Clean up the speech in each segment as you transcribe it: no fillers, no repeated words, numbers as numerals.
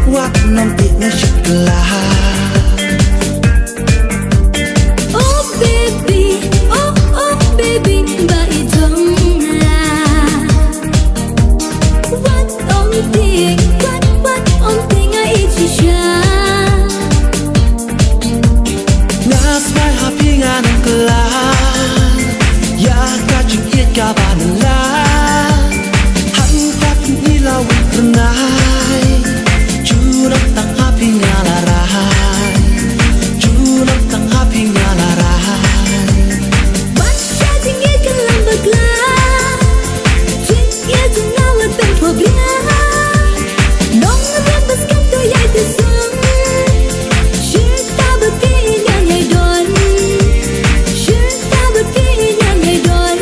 ngoắt nằm tiệt ngay chật là oh baby vậy thầm là what on thing ai chỉ cha nas mai happy ngan kala ya ka chik ka ban la han ka ni la wit nai chu nak tang happy ngala ra chu nak tang happy ngala ra Masha tinge kalam bagla tinge tungawa ben pobia nong na bas kam to yai te sung shita baki nyai don shita baki nyai don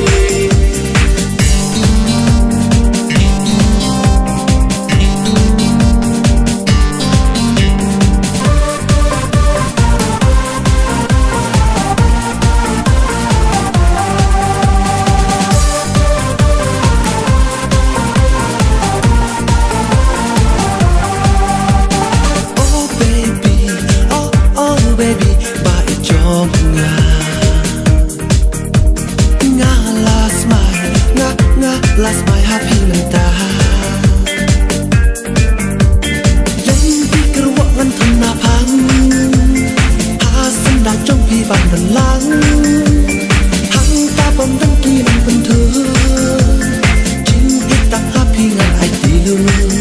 baby by chom nga last my happy menta lên đi cơ vọng ngăn thân na phang ha sân đã trong khi bàn đần lắng hăng ta bom đăng kỳ nằm bình thường chính ít ta happy ngàn ai tí luôn